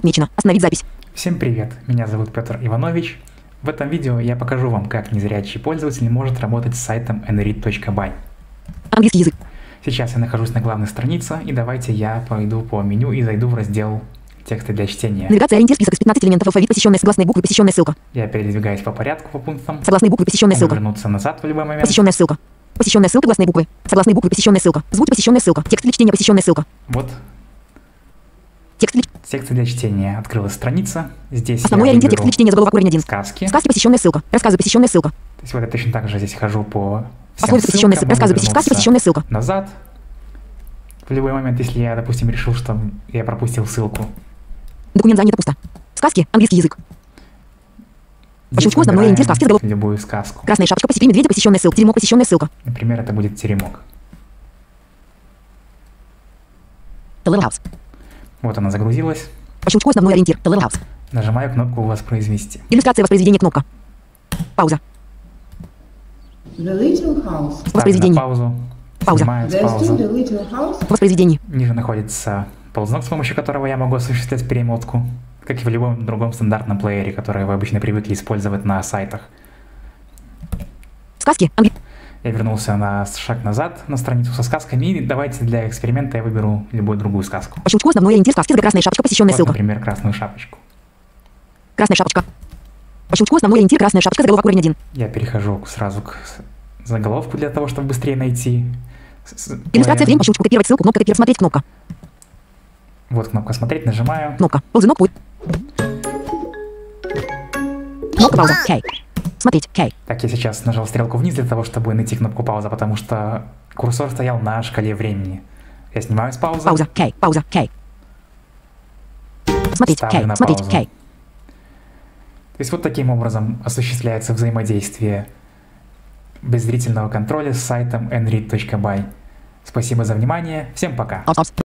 отмечено. Остановить запись. Всем привет, меня зовут Петр Иванович. В этом видео я покажу вам, как незрячий пользователь может работать с сайтом nread.by. Английский язык. Сейчас я нахожусь на главной странице, и давайте я пойду по меню и зайду в раздел «Тексты для чтения». Навигация, ориентир, список из 15 элементов, алфавит, посещенная согласной буквы, посещенная ссылка. Я передвигаюсь по порядку по пунктам. Согласные буквы, посещенная ссылка. Вернуться назад в любой момент. Посещенная ссылка. Посещенная ссылка, гласные буквы. Согласные буквы, посещенная ссылка. Звуки, посещенная ссылка. Текст для чтения, посещенная ссылка. Вот. Текст для... Тексты для чтения. Открылась страница. Здесь основной ориентир, текст для чтения, заголовок, уровень 1. Сказки. Сказки, посещенная ссылка. Рассказы, посещенная ссылка. То есть вот я точно так же здесь хожу по всем Пословицы, посещенная ссылка. Рассказы, сказки, посещенная ссылка. Назад. В любой момент, если я, допустим, решил, что я пропустил ссылку. Документ занято пусто. Сказки, английский язык. По щелчку основной ориентир, сказки, заголовок. Любую сказку. Красная шапочка, посети медведя, посещенная ссылка. Теремок, посещенная ссылка. Например, это будет теремок. The Little House. Вот она загрузилась. По щелчку основной ориентир. The Little House. Нажимаю кнопку «Воспроизвести». Иллюстрация воспроизведения, кнопка. Пауза. The Little House. Воспроизведение. На паузу. Пауза. Снимается There's пауза. still the Little House. Воспроизведение. Ниже находится ползунок, с помощью которого я могу осуществлять перемотку, как и в любом другом стандартном плеере, который вы обычно привыкли использовать на сайтах. Сказки, Я вернулся на шаг назад на страницу со сказками, и давайте для эксперимента я выберу любую другую сказку. По щелчку основной ориентир, сказки, красная шапочка, посещенная Вот, ссылка. например, «Красную шапочку». Красная шапочка. По щелчку основной ориентир, красная шапочка, заголовок, уровень 1. Я перехожу сразу к заголовку для того, чтобы быстрее найти. Иллюстрация время, по щелчку копировать ссылку, кнопка копировать, смотреть, кнопка. Вот кнопка «Смотреть», нажимаю. Кнопка. Ползунок будет. Кнопка пауза. Кей. Смотреть. Кей. Так, я сейчас нажал стрелку вниз для того, чтобы найти кнопку «Пауза», потому что курсор стоял на шкале времени. Я снимаю с паузы. Пауза. Кей. Пауза. Кей. Смотреть. Ставлю Кей. на Смотреть. паузу. Кей. То есть вот таким образом осуществляется взаимодействие без зрительного контроля с сайтом nread.by. Спасибо за внимание. Всем пока.